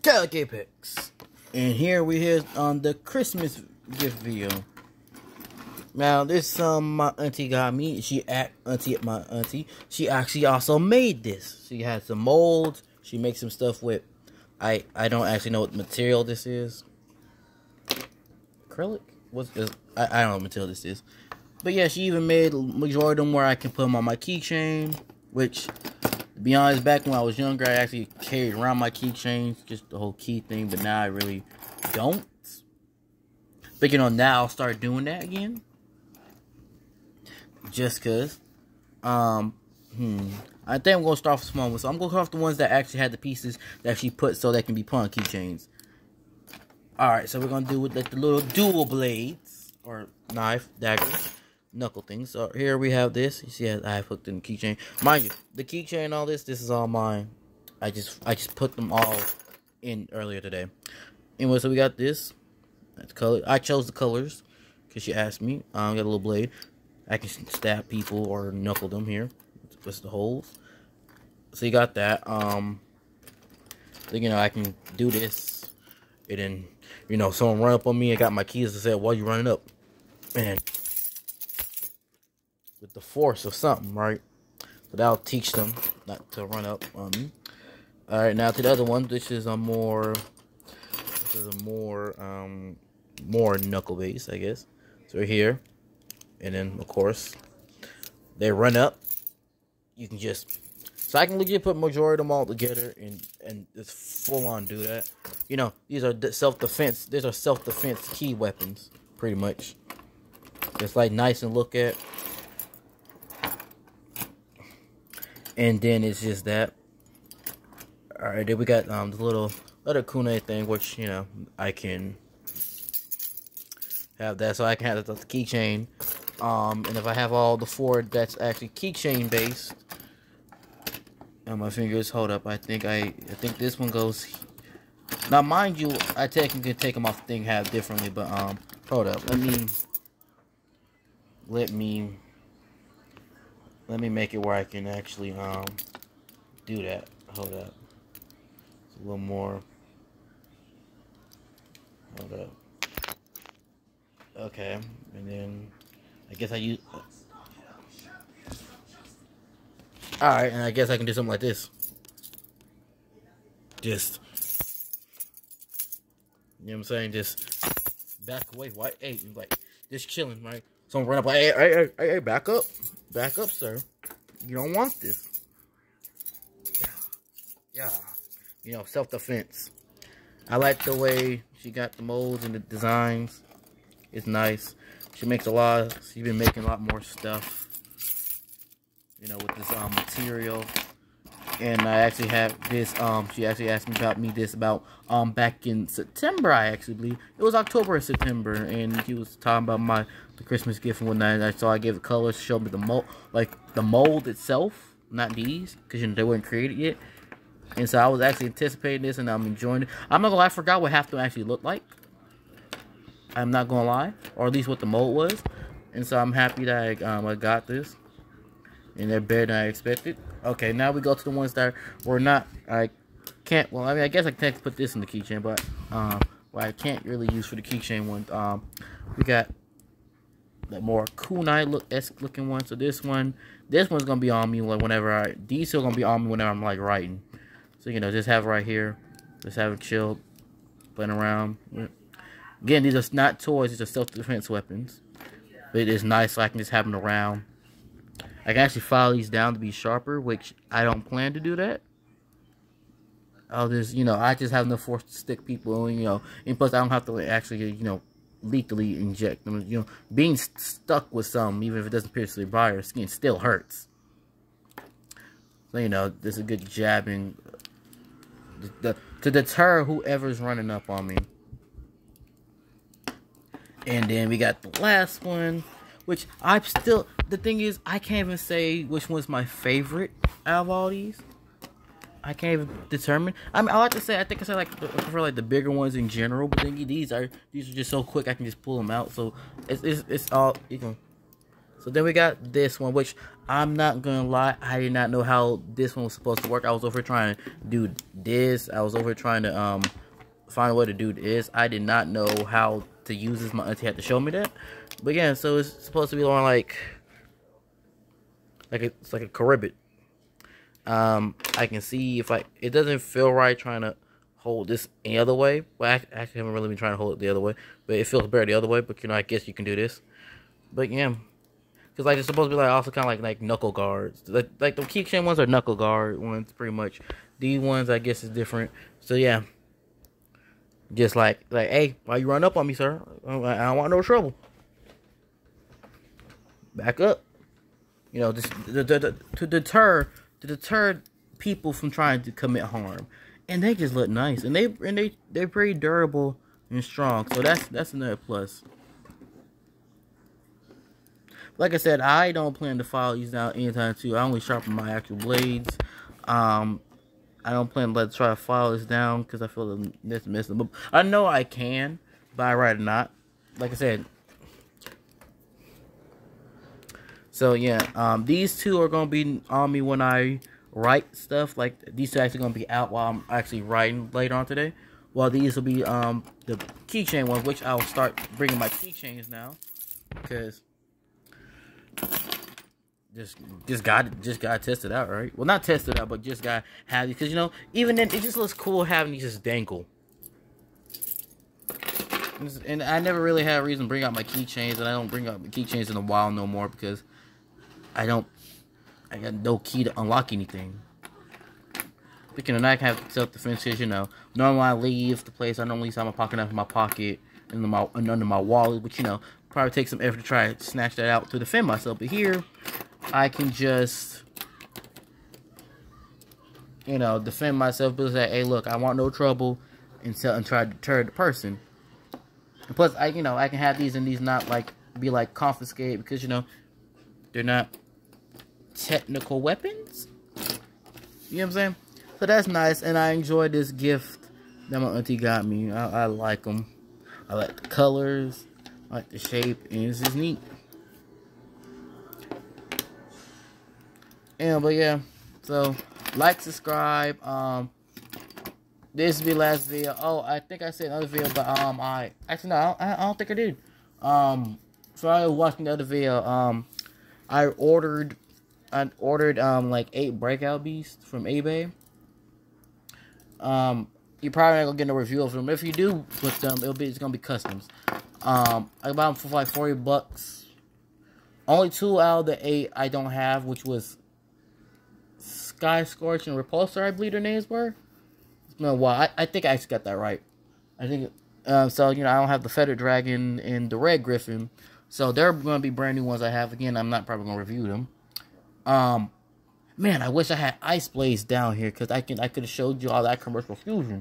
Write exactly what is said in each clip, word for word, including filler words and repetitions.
Calic Apex, and here we here on the Christmas gift video. Now this um my auntie got me. She act auntie my auntie. She actually also made this. She has some molds. She makes some stuff with. I I don't actually know what material this is. Acrylic? What's this? I I don't know what material this is. But yeah, she even made majority of them where I can put them on my keychain. Which, to be honest, back when I was younger, I actually carried around my keychains, just the whole key thing. But now I really don't. But you know, now I'll start doing that again. Just cause. Um, hmm. I think I'm gonna start with small ones. So I'm gonna cut off the ones that actually had the pieces that she put so they can be put on keychains. Alright, so we're gonna do with like the little dual blades or knife, daggers, knuckle things. So here we have this. You see I have hooked in the keychain. Mind you, the keychain and all this, this is all mine. I just I just put them all in earlier today. Anyway, so we got this. That's color. I chose the colors because she asked me. Um, got a little blade. I can stab people or knuckle them here. What's the holes? So you got that. Um, so, you know, I can do this. And then, you know, someone run up on me. I got my keys to say, why you running up? And with the force of something, right? So that'll teach them not to run up on me. All right, now to the other one. This is a more, this is a more, um, more knuckle base, I guess. So we're here. And then, of course, they run up. You can just... So I can legit put majority of them all together and, and just full on do that. You know, these are self-defense. These are self-defense key weapons, pretty much. It's like nice and look at. And then it's just that. Alright, then we got um, the little other kunai thing, which, you know, I can have that. So I can have the keychain. Um, and if I have all the four that's actually keychain based, and my fingers hold up, I think I, I think this one goes. Now, mind you, I technically take them off the thing have differently, but um, hold up, let me, let me, let me make it where I can actually um do that. Hold up, it's a little more. Hold up. Okay, and then. I guess I use... Alright, and I guess I can do something like this. Just... You know what I'm saying? Just back away. Why? Hey, like, just chilling, right? Someone run up like, hey, hey, hey, hey, hey, back up. Back up, sir. You don't want this. Yeah. Yeah. You know, self-defense. I like the way she got the molds and the designs. It's nice. She makes a lot of, she's been making a lot more stuff, you know, with this um, material. And I actually have this, um, she actually asked me about me this about, um, back in September, I actually believe. It was October or September, and he was talking about my, the Christmas gift and whatnot. And so I gave it colors, showed me the mold, like, the mold itself, not these, because, you know, they weren't created yet. And so I was actually anticipating this, and I'm enjoying it. I'm not gonna lie, I forgot what half of them actually looked like. I'm not gonna lie, or at least what the mold was, and so I'm happy that I, um, I got this, and they're better than I expected. Okay, now we go to the ones that were not. I can't. Well, I mean, I guess I can put this in the keychain, but um, well, I can't really use for the keychain one. Um, we got the more kunai look esque looking one. So this one, this one's gonna be on me like whenever I. These are gonna be on me whenever I'm like writing. So you know, just have it right here, just have it chilled, playing around. Again, these are not toys, these are self-defense weapons. But it is nice, so I can just have them around. I can actually file these down to be sharper, which I don't plan to do that. I'll just, you know, I just have no force to stick people, you know. And plus, I don't have to actually, you know, lethally inject them. You know, being st stuck with some, even if it doesn't pierce the body or skin, still hurts. So, you know, this is a good jabbing the, the, to deter whoever's running up on me. And then we got the last one, which I'm still, the thing is, I can't even say which one's my favorite out of all these. I can't even determine. I mean, I like to say, I think I say like, I prefer like the bigger ones in general, but then these are, these are just so quick, I can just pull them out. So, it's, it's, it's all, you know. So then we got this one, which I'm not gonna lie, I did not know how this one was supposed to work. I was over here trying to do this. I was over here trying to um find a way to do this. I did not know how to use this. My auntie had to show me that. But yeah, so it's supposed to be on like like a, it's like a Caribbean. Um, I can see if I it doesn't feel right trying to hold this any other way. Well, I actually haven't really been trying to hold it the other way, but it feels better the other way. But you know, I guess you can do this. But yeah. Cause like it's supposed to be like also kind of like like knuckle guards, like like the keychain ones are knuckle guard ones pretty much. These ones I guess is different. So yeah, just like like hey, why you run up on me, sir? I don't want no trouble. Back up, you know, just to, to, to deter to deter people from trying to commit harm, and they just look nice, and they and they they're pretty durable and strong. So that's that's another plus. Like I said, I don't plan to file these down anytime soon. I only sharpen my actual blades. Um, I don't plan to let try to file this down because I feel that's missing. But I know I can, but I rather not. Like I said. So yeah, um, these two are gonna be on me when I write stuff. Like these two are actually gonna be out while I'm actually writing later on today. While these will be um the keychain ones, which I'll start bringing my keychains now because. Just, just got, just got tested out, right? Well, not tested out, but just got have because you know, even then, it just looks cool having these just dangle. And I never really had a reason to bring out my keychains, and I don't bring out my keychains in a while no more because I don't, I got no key to unlock anything. Speaking of, I can have self-defense because you know, normally I leave the place, I normally have my pocket knife in my pocket and under my and under my wallet, but you know. Probably take some effort to try to snatch that out to defend myself. But here, I can just, you know, defend myself. But say, hey, look, I want no trouble, and, tell, and try to deter the person. And plus, I, you know, I can have these and these not like be like confiscated because you know they're not technical weapons. You know what I'm saying? So that's nice, and I enjoy this gift that my auntie got me. I, I like them. I like the colors. I like the shape, and it's just neat. Yeah, but yeah, so like, subscribe. Um, this will be the last video. Oh, I think I said another video, but um, I actually no, I don't, I don't think I did. Um, so I was watching the other video. Um, I ordered, I ordered um like eight breakout beasts from eBay. Um, you're probably not gonna get a review of them. If you do put them, it'll be it's gonna be customs. Um, I bought them for like forty bucks. Only two out of the eight I don't have, which was Sky Scorch and Repulsor, I believe their names were. No, why? I, I think I actually got that right. I think, uh, so, you know, I don't have the Feathered Dragon and the Red Griffin. So, they're going to be brand new ones I have. Again, I'm not probably going to review them. Um, man, I wish I had Ice Blaze down here, because I can I could have showed you all that commercial fusion.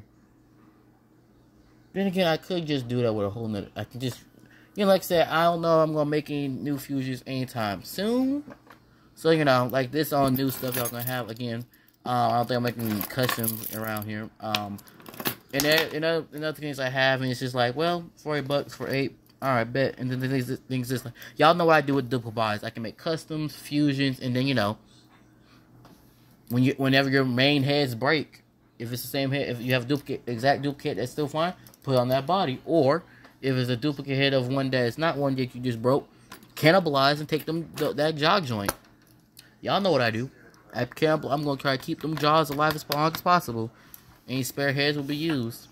Then again, I could just do that with a whole nother. I can just, you know, like I said, I don't know if I'm going to make any new fusions anytime soon. So, you know, like this all new stuff y'all going to have. Again, uh, I don't think I'm making customs around here. Um, and then, you know, and other things I have, and it's just like, well, forty bucks for eight. Alright, bet. And then the things, things just like, y'all know what I do with duplicate buys. I can make customs, fusions, and then, you know, when you, whenever your main heads break, if it's the same head, if you have a duplicate, exact duplicate, that's still fine. Put it on that body, or if it's a duplicate head of one that is not one that you just broke, cannibalize and take them th that jaw joint. Y'all know what I do. I cannibal. I'm gonna try to keep them jaws alive as long as possible. Any spare heads will be used.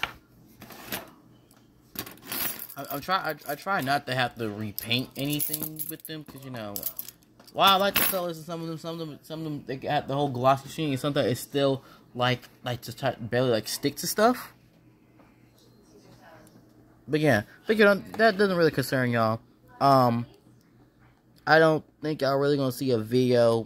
I, I'm try. I, I try not to have to repaint anything with them because you know, while I like the colors and some of them, some of them, some of them they got the whole glossy sheen. And sometimes it's still like like just try barely like stick to stuff. But yeah, but you know, that doesn't really concern y'all. Um, I don't think y'all really gonna see a video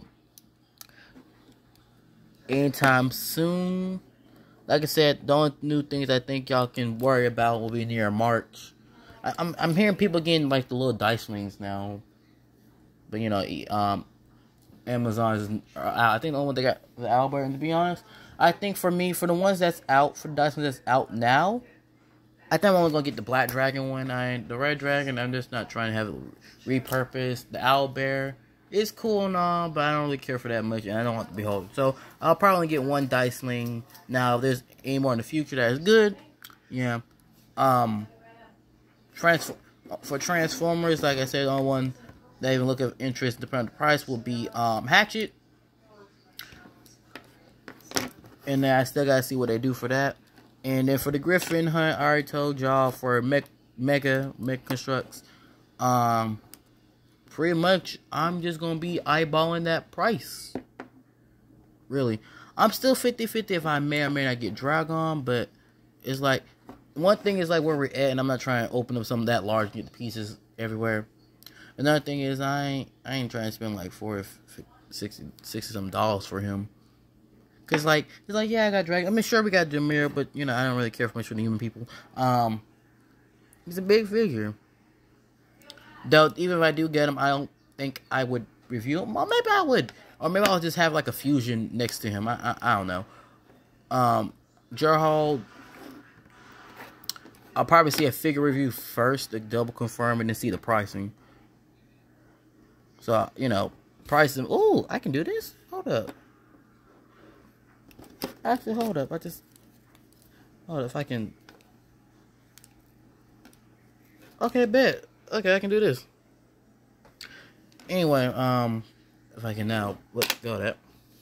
anytime soon. Like I said, the only new things I think y'all can worry about will be near March. I, I'm I'm hearing people getting like the little dice rings now, but you know, um, Amazon is. Uh, I think the only one they got the Albert. And to be honest, I think for me, for the ones that's out, for the dice rings that's out now. I think I'm only gonna get the Black Dragon one. I the Red Dragon. I'm just not trying to have it repurposed. The Owlbear. it's cool and all, but I don't really care for that much, and I don't want to behold. So I'll probably get one Dice Sling. Now, if there's any more in the future that is good, yeah. Um, trans for Transformers, like I said, the only one that even look of interest, depending on the price, will be um Hatchet. And then I still gotta see what they do for that. And then for the Griffin Hunt, I already told y'all for Me Mega Mega Constructs, um. pretty much, I'm just going to be eyeballing that price. Really. I'm still fifty fifty if I may or may not get Dragon, but it's like, one thing is like where we're at, and I'm not trying to open up something that large and get the pieces everywhere. Another thing is I ain't, I ain't trying to spend like forty, sixty, sixty some dollars for him. Because like, it's like, yeah, I got Dragon. I mean, sure, we got Jameer, but, you know, I don't really care for much for the human people. Um, he's a big figure. Though, even if I do get him, I don't think I would review him. Or maybe I would. Or maybe I'll just have like a fusion next to him. I I, I don't know. Um, Gerald, I'll probably see a figure review first to double confirm and then see the pricing. So, you know, pricing. Ooh, I can do this? Hold up. Actually, hold up. I just... Hold up, if I can... Okay, bet. Okay, I can do this. Anyway, um, if I can now let go of that.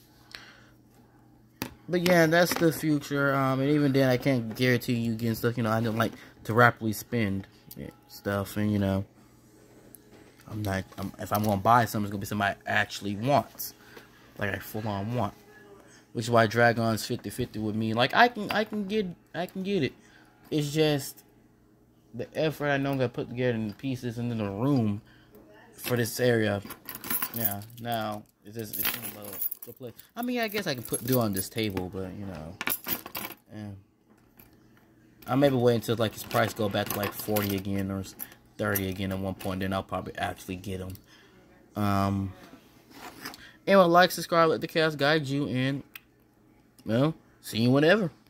But yeah, that's the future. Um, and even then, I can't guarantee you getting stuff. You know, I don't like to rapidly spend stuff, and you know, I'm not. I'm, if I'm gonna buy something, it's gonna be something I actually want, like I full on want. Which is why Dragon's fifty fifty with me. Like I can, I can get, I can get it. It's just the effort I know I'm gonna put together in the pieces and in the room for this area. Yeah, now it's just it's a play. I mean, I guess I can put do on this table, but you know, yeah. I'll maybe wait until like his price go back to like forty again or thirty again at one point. Then I'll probably actually get him. Um. Anyway, like, subscribe, let the chaos guide you, and well, see you whenever.